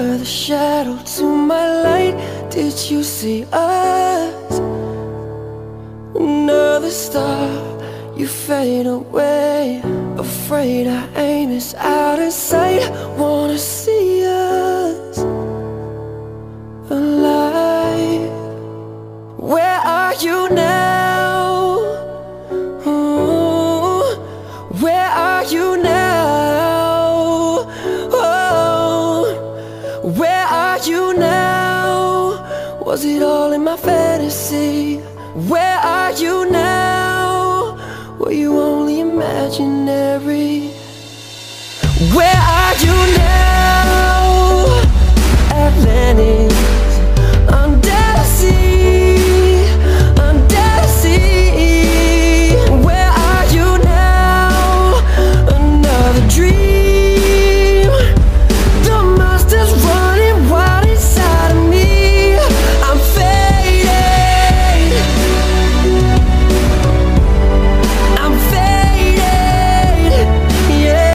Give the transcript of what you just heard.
were the shadow to my light. Did you see us? Another star, you fade away. Afraid our aim is out of sight. Wanna see us alive. Where are you now? Ooh, where are you now? Oh, where are you now? Was it all in my fantasy? Where are you now? Were you only imaginary? Where are you now?